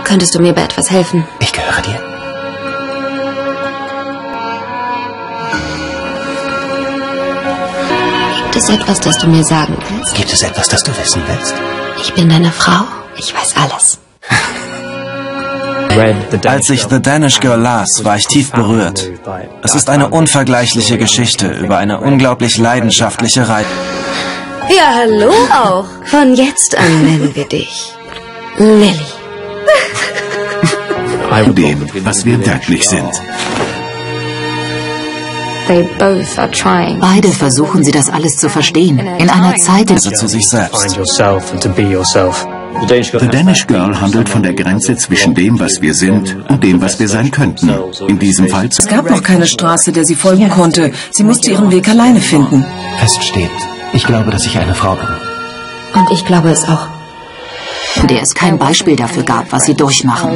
Könntest du mir bei etwas helfen? Ich gehöre dir. Gibt es etwas, das du mir sagen willst? Gibt es etwas, das du wissen willst? Ich bin deine Frau. Ich weiß alles. Als ich The Danish Girl las, war ich tief berührt. Es ist eine unvergleichliche Geschichte über eine unglaublich leidenschaftliche Reise. Ja, hallo auch. Von jetzt an nennen wir dich Lily. Dem, was wir wirklich sind. Beide versuchen sie das alles zu verstehen. In einer Zeit, Also zu sich selbst. The Danish Girl handelt von der Grenze zwischen dem, was wir sind, und dem, was wir sein könnten. In diesem Fall Es gab noch keine Straße, der sie folgen konnte. Sie musste ihren Weg alleine finden. Fest steht, ich glaube, dass ich eine Frau bin. Und ich glaube es auch. der es kein Beispiel dafür gab, was sie durchmachen.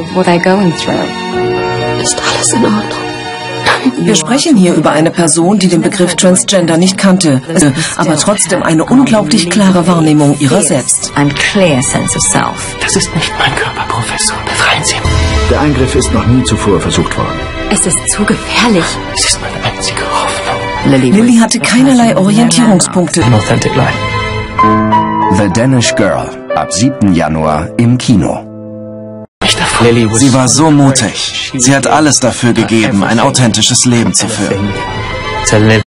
Ist alles in Ordnung? Wir sprechen hier über eine Person, die den Begriff Transgender nicht kannte, aber trotzdem eine unglaublich klare Wahrnehmung ihrer selbst. Das ist nicht mein Körper, Professor. Befreien Sie mich. Der Eingriff ist noch nie zuvor versucht worden. Es ist zu gefährlich. Es ist meine einzige Hoffnung. Lily hatte keinerlei Orientierungspunkte. An authentic life. The Danish Girl. Ab 7. Januar im Kino. Sie war so mutig. Sie hat alles dafür gegeben, ein authentisches Leben zu führen.